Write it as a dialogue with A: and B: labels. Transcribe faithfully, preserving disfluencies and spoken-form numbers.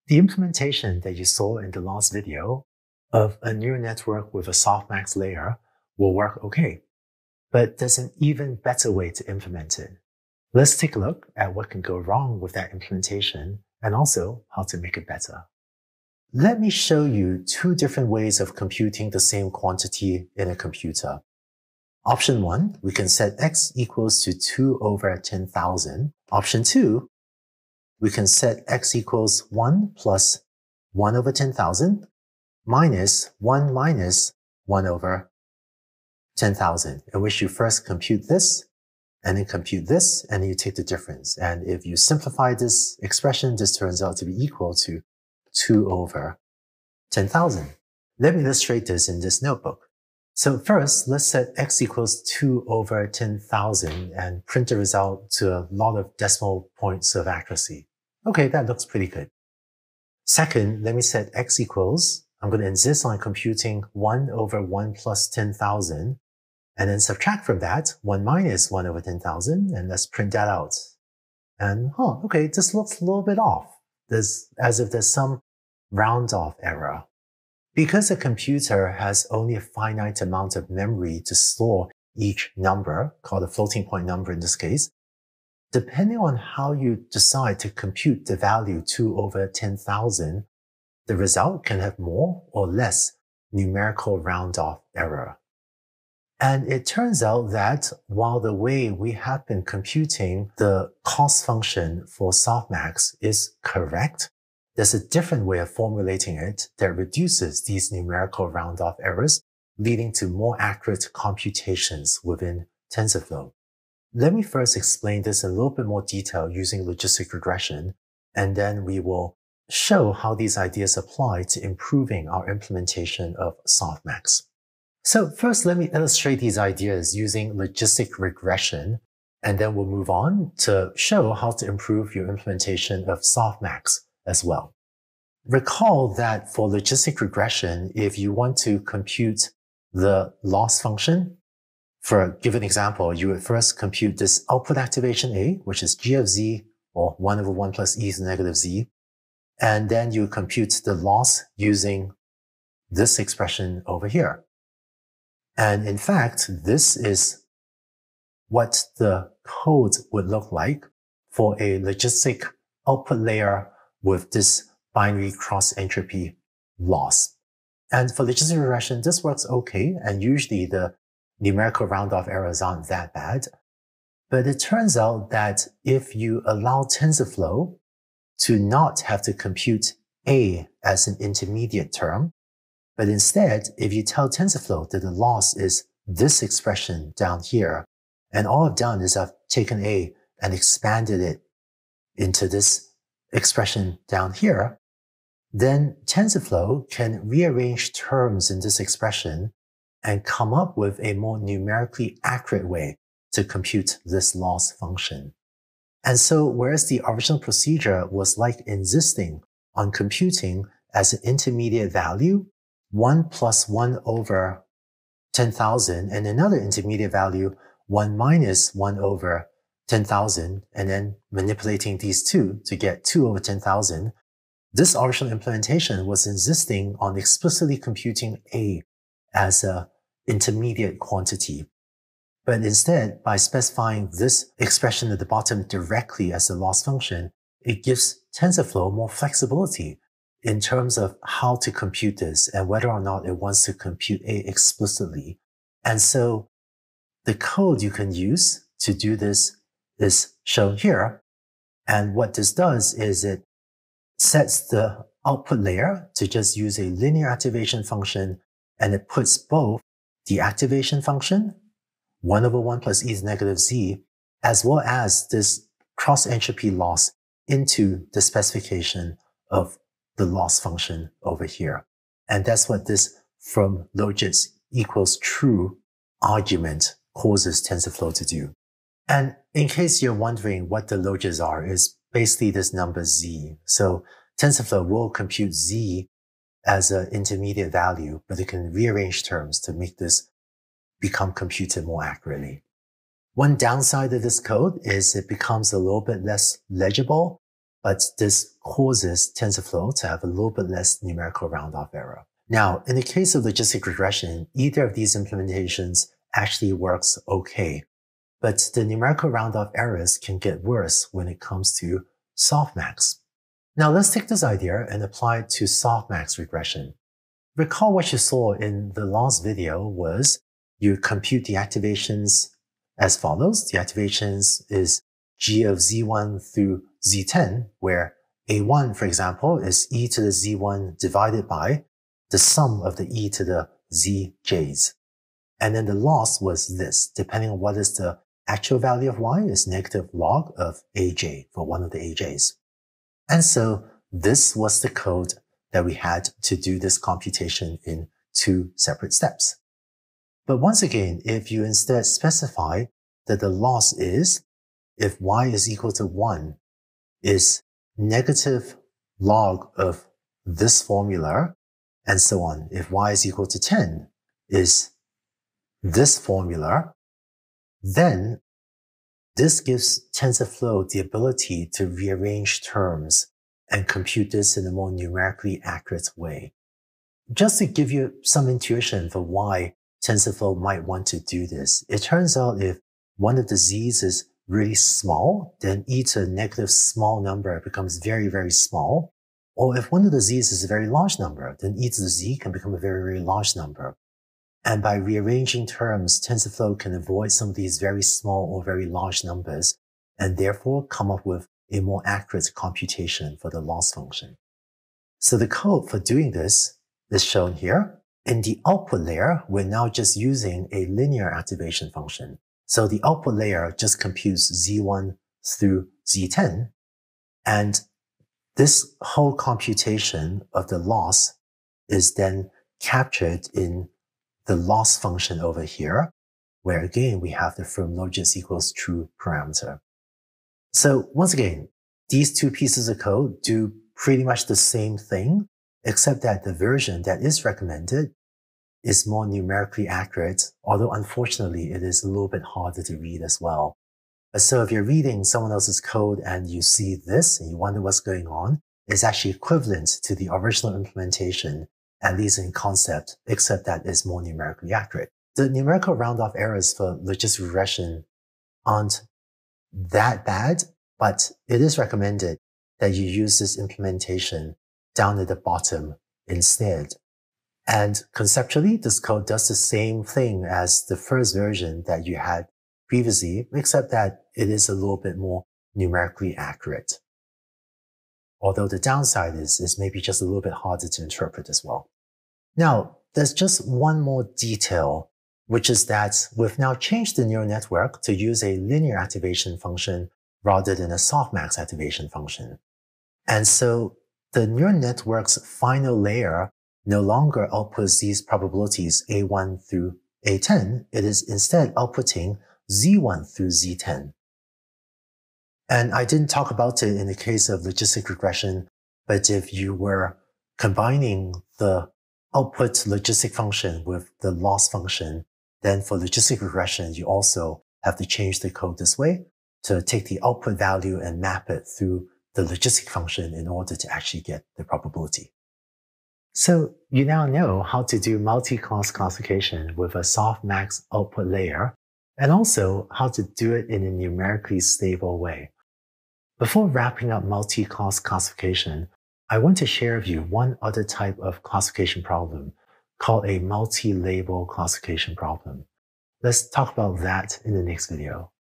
A: The implementation that you saw in the last video of a neural network with a softmax layer will work okay, but there's an even better way to implement it. Let's take a look at what can go wrong with that implementation and also how to make it better. Let me show you two different ways of computing the same quantity in a computer. Option one, we can set x equals to two over ten thousand. Option two, we can set x equals one plus one over ten thousand minus one minus one over ten thousand, in which you first compute this and then compute this, and then you take the difference. And if you simplify this expression, this turns out to be equal to two over ten thousand. Let me illustrate this in this notebook. So first, let's set x equals two over ten thousand and print the result to a lot of decimal points of accuracy. Okay, that looks pretty good. Second, let me set x equals, I'm going to insist on computing one over one plus ten thousand, and then subtract from that one minus one over ten thousand, and let's print that out. And, huh, okay, this looks a little bit off. There's, as if there's some round off error. Because a computer has only a finite amount of memory to store each number, called a floating point number in this case, depending on how you decide to compute the value two over ten thousand, the result can have more or less numerical round-off error. And it turns out that while the way we have been computing the cost function for softmax is correct, there's a different way of formulating it that reduces these numerical round-off errors, leading to more accurate computations within TensorFlow. Let me first explain this in a little bit more detail using logistic regression, and then we will show how these ideas apply to improving our implementation of softmax. So first, let me illustrate these ideas using logistic regression, and then we'll move on to show how to improve your implementation of softmax as well. Recall that for logistic regression, if you want to compute the loss function, for a given example, you would first compute this output activation A, which is g of z, or one over one plus e to the negative z, and then you compute the loss using this expression over here. And in fact, this is what the code would look like for a logistic output layer with this binary cross-entropy loss. And for logistic regression, this works okay, and usually the numerical round-off errors aren't that bad. But it turns out that if you allow TensorFlow to not have to compute A as an intermediate term, but instead, if you tell TensorFlow that the loss is this expression down here, and all I've done is I've taken A and expanded it into this expression down here, then TensorFlow can rearrange terms in this expression and come up with a more numerically accurate way to compute this loss function. And so, whereas the original procedure was like insisting on computing as an intermediate value one plus one over ten thousand, and another intermediate value one minus one over ten thousand, and then manipulating these two to get two over ten thousand, this original implementation was insisting on explicitly computing A as an intermediate quantity. But instead, by specifying this expression at the bottom directly as the loss function, it gives TensorFlow more flexibility in terms of how to compute this and whether or not it wants to compute A explicitly. And so the code you can use to do this is shown here. And what this does is it sets the output layer to just use a linear activation function, and it puts both the activation function, one over one plus e to the negative z, as well as this cross-entropy loss into the specification of the loss function over here. And that's what this from logis equals true argument causes TensorFlow to do. And in case you're wondering what the logis are, is basically this number z. So TensorFlow will compute z as an intermediate value, but it can rearrange terms to make this become computed more accurately. One downside of this code is it becomes a little bit less legible but this causes TensorFlow to have a little bit less numerical round-off error. Now, in the case of logistic regression, either of these implementations actually works okay, but the numerical round-off errors can get worse when it comes to softmax. Now, let's take this idea and apply it to softmax regression. Recall what you saw in the last video was you compute the activations as follows. The activations is g of z one through z ten, where a one, for example, is e to the z one divided by the sum of the e to the zj's. And then the loss was this, depending on what is the actual value of y, is negative log of aj for one of the aj's. And so this was the code that we had to do this computation in two separate steps. But once again, if you instead specify that the loss is, if y is equal to one, is negative log of this formula, and so on. If y is equal to ten, is this formula, then this gives TensorFlow the ability to rearrange terms and compute this in a more numerically accurate way. Just to give you some intuition for why TensorFlow might want to do this, it turns out if one of the z's is really small, then e to a negative small number becomes very, very small. Or if one of the z's is a very large number, then e to the z can become a very, very large number. And by rearranging terms, TensorFlow can avoid some of these very small or very large numbers, and therefore come up with a more accurate computation for the loss function. So the code for doing this is shown here. In the output layer, we're now just using a linear activation function. So the output layer just computes z one through z ten, and this whole computation of the loss is then captured in the loss function over here, where again, we have the from logis equals true parameter. So once again, these two pieces of code do pretty much the same thing, except that the version that is recommended is more numerically accurate, although unfortunately it is a little bit harder to read as well. So if you're reading someone else's code and you see this and you wonder what's going on, it's actually equivalent to the original implementation, at least in concept, except that it's more numerically accurate. The numerical round-off errors for logistic regression aren't that bad, but it is recommended that you use this implementation down at the bottom instead. And conceptually, this code does the same thing as the first version that you had previously, except that it is a little bit more numerically accurate. Although the downside is, is maybe just a little bit harder to interpret as well. Now, there's just one more detail, which is that we've now changed the neural network to use a linear activation function rather than a softmax activation function. And so the neural network's final layer no longer outputs these probabilities a one through a ten. It is instead outputting z one through z ten. And I didn't talk about it in the case of logistic regression, but if you were combining the output logistic function with the loss function, then for logistic regression, you also have to change the code this way to take the output value and map it through the logistic function in order to actually get the probability. So you now know how to do multi-class classification with a softmax output layer, and also how to do it in a numerically stable way. Before wrapping up multi-class classification, I want to share with you one other type of classification problem called a multi-label classification problem. Let's talk about that in the next video.